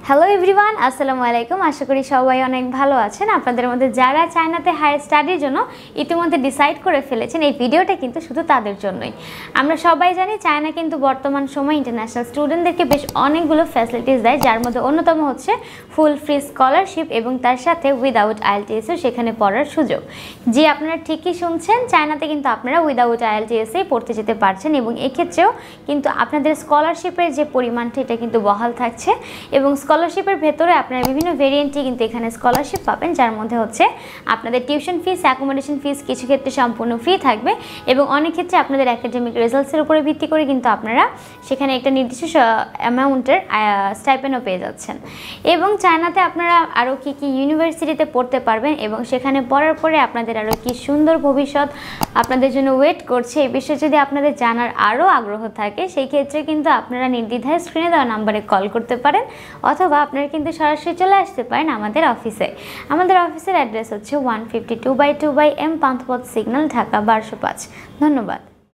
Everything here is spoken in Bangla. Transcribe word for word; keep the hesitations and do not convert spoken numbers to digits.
হ্যালো এভরিওয়ান, আসসালামু আলাইকুম। আশা করি সবাই অনেক ভালো আছেন। আপনাদের মধ্যে যারা চায়নাতে হায়ার স্টাডির জন্য ইতিমধ্যে ডিসাইড করে ফেলেছেন, এই ভিডিওটা কিন্তু শুধু তাদের জন্যই। আমরা সবাই জানি চায়না কিন্তু বর্তমান সময় ইন্টারন্যাশনাল স্টুডেন্টদেরকে বেশ অনেকগুলো ফ্যাসিলিটিস দেয়, যার মধ্যে অন্যতম হচ্ছে ফুল ফ্রি স্কলারশিপ এবং তার সাথে উইদাউট আইএলটিএসও সেখানে পড়ার সুযোগ। জি, আপনারা ঠিকই শুনছেন, চায়নাতে কিন্তু আপনারা উইদাউট আইএলটিএসেই পড়তে যেতে পারছেন এবং এক্ষেত্রেও কিন্তু আপনাদের স্কলারশিপের যে পরিমাণটা এটা কিন্তু বহাল থাকছে এবং স্কলারশিপের ভেতরে আপনারা বিভিন্ন ভেরিয়েন্টই কিন্তু এখানে স্কলারশিপ পাবেন, যার মধ্যে হচ্ছে আপনাদের টিউশন ফিস, অ্যাকোমোডেশন ফিস কিছু ক্ষেত্রে সম্পূর্ণ ফ্রি থাকবে এবং অনেক ক্ষেত্রে আপনাদের একাডেমিক রেজাল্টসের উপরে ভিত্তি করে কিন্তু আপনারা সেখানে একটা নির্দিষ্ট অ্যামাউন্টের স্টাইপেন্ডও পেয়ে যাচ্ছেন। এবং চায়নাতে আপনারা আরও কী কী ইউনিভার্সিটিতে পড়তে পারবেন এবং সেখানে পড়ার পরে আপনাদের আরও কী সুন্দর ভবিষ্যৎ আপনাদের জন্য ওয়েট করছে, এই বিষয়ে যদি আপনাদের জানার আরও আগ্রহ থাকে, সেই ক্ষেত্রে কিন্তু আপনারা নির্দ্বিধায় স্ক্রিনে দেওয়া নাম্বারে কল করতে পারেন অথবা আপনারা কিন্তু সরাসরি চলে আসতে পারেন আমাদের অফিসে। আমাদের অফিসের অ্যাড্রেস হচ্ছে one fifty two by two by M Panthapath signal, Dhaka বারোশো পাঁচ। ধন্যবাদ।